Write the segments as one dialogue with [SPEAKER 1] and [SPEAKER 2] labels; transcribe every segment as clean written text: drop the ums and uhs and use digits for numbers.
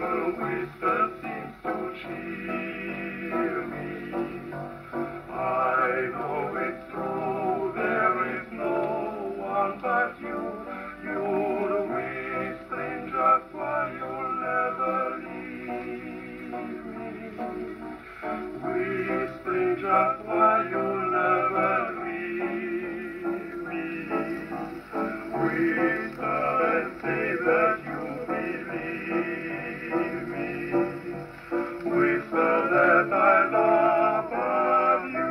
[SPEAKER 1] whisper seems to cheer me. I know it's true, there is no one but you. You're whispering just while you'll never leave me. Whispering just while you'll never leave me. Whisper and say that you believe me. Whisper that I love you.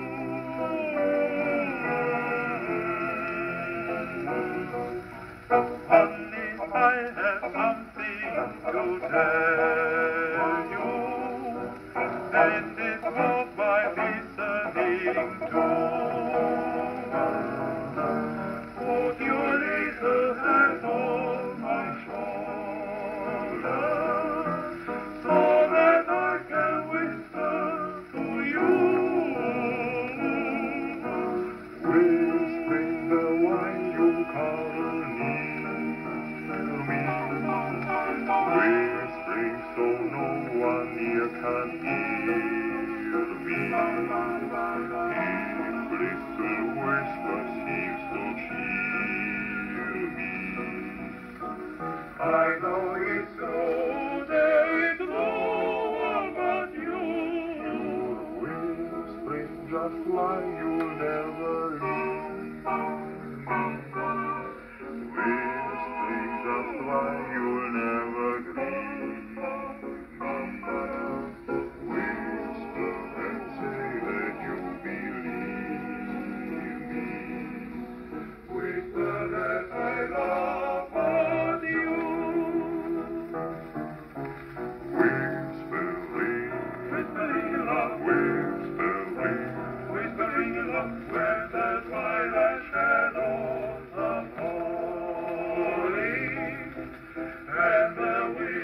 [SPEAKER 1] Only I have something to tell you, and it's worth my listening to. Put your little hand on my shoulder, so that I can whisper to you. Whispering the while you come near me. Whispering so no one near can hear me. Each little whisper seems to cheer me. I know it's true, there is no one but you. You're whispering just why you'll never leave me. Whispering just why you'll never leave me. Whisper and say that you believe me. Whisper that I love you. Whispering, whispering love, whispering, whispering love, where the twilight shadows are falling, and the wind